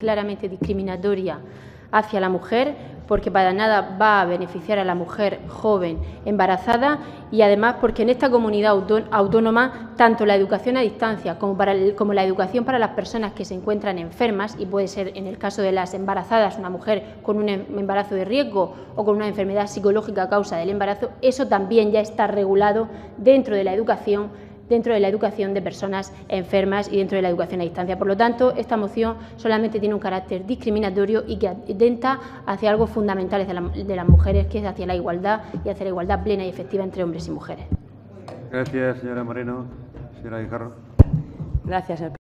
claramente discriminatoria hacia la mujer, porque para nada va a beneficiar a la mujer joven embarazada, y además porque en esta comunidad autónoma tanto la educación a distancia como la educación para las personas que se encuentran enfermas, y puede ser en el caso de las embarazadas una mujer con un embarazo de riesgo o con una enfermedad psicológica a causa del embarazo, eso también ya está regulado dentro de la educación de personas enfermas y dentro de la educación a distancia. Por lo tanto, esta moción solamente tiene un carácter discriminatorio y que atenta hacia algo fundamental de las mujeres, que es hacia la igualdad y hacia la igualdad plena y efectiva entre hombres y mujeres. Gracias, señora Moreno. Señora Guijarro. Gracias,